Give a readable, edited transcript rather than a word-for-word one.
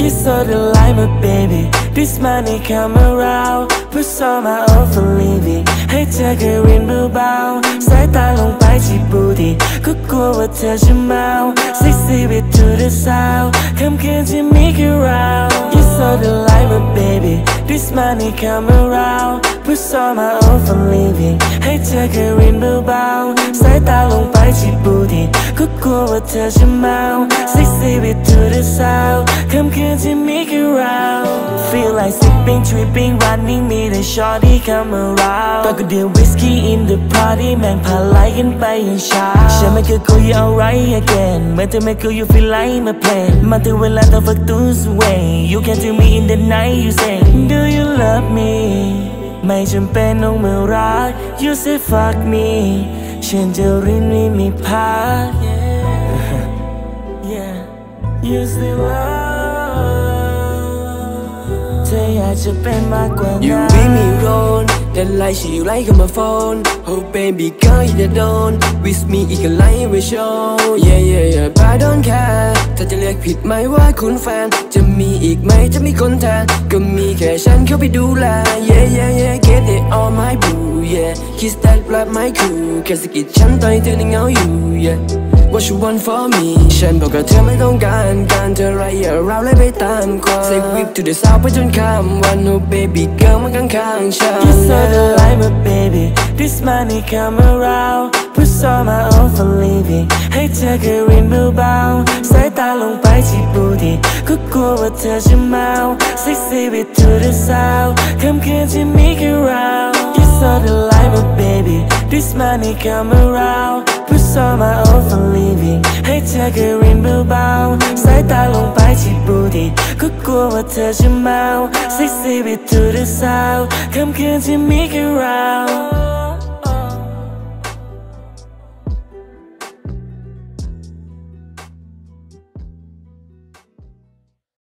You saw the light, my baby. This money come around. Put all my own for living. ให้เธอแค่รินเบาๆสายตาลงไปที่บูดีก็กลัวว่าเธอจะเมา Sexy with to the sound ค่ำคืนที่มีแค่เรา You saw the light, my baby. This money come around. Put all my own for living. ให้เธอแค่รินเบาๆสายตาลงไปที่บูดีก็กลัวว่าเธอจะเมา Sexy with to the sound ค่ำคืนที่มีแค่เรา Feel like sipping, tripping, running me the shorty come around ปากก็เดียว whiskey in the party แม่งพาไล่กันไปอย่างเช้าฉันไม่เคย call you alright again เมื่อเธอไม่ call you feel like my plan มันถึงเวลาต้อง fuck this way You can tell me in the night you say Do you love me ไม่จำเป็นต้องมารัก You say fuck me ฉันจะรินไม่มีพัก Yeah You say love เธออยากจะเป็นมากกว่านั้น You make me roll that like she like on my phone Oh baby girl you the don't with me อีกอะไรไม่โชว์ Yeah yeah yeah but I don't care ถ้าจะเรียกผิดไหมว่าคุณแฟนจะมีอีกไหมจะมีคนแทนก็มีแค่ฉันเข้าไปดูแล Yeah yeah yeah get it all my boo yeah kiss that blood my cool แค่สะกิดฉันตอนที่เธอนั่งเหงาอยู่ Yeah What you want for me ฉันบอกกับเธอไม่ต้องการเธอไรอย่าเราเลยไปตามความ Say whip to the south ไปจนข้ามวัน Oh baby girl มันข้างๆฉัน You saw the light, my baby. This money come around. Put all my own for living. ให้เธอแค่รินเบาๆสายตาลงไปที่บูดีก็กลัวว่าเธอจะเมา Sexy with to the sound ค่ำคืนที่มีแค่เรา You saw the light, my baby. This money come around. Put all my own for living ให้เธอแค่รินเบาๆสายตาลงไปที่บูดีก็กลัวว่าเธอจะเมา Sexy with to the sound ค่ำคืนที่มีแค่เรา